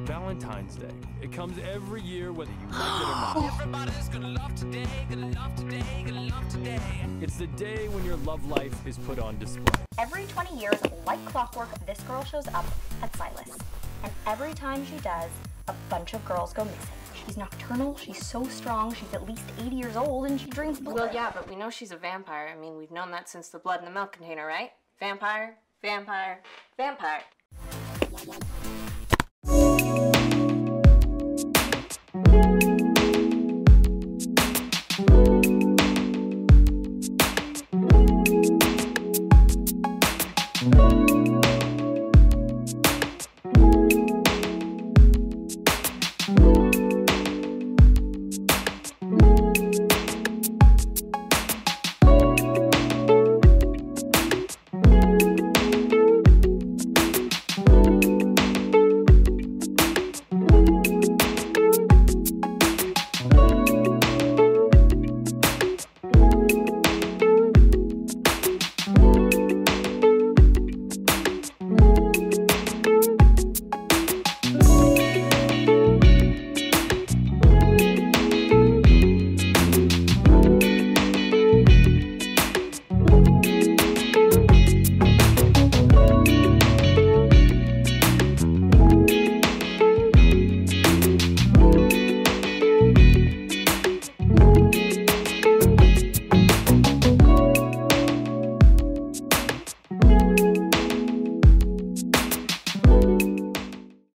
Valentine's Day. It comes every year whether you like it or not. Everybody's gonna love today, gonna love today, gonna love today. It's the day when your love life is put on display. Every 20 years, like clockwork, this girl shows up at Silas. And every time she does, a bunch of girls go missing. She's nocturnal, she's so strong, she's at least 80 years old, and she drinks blood. Well, yeah, but we know she's a vampire. I mean, we've known that since the blood in the milk container, right? Vampire, vampire, vampire.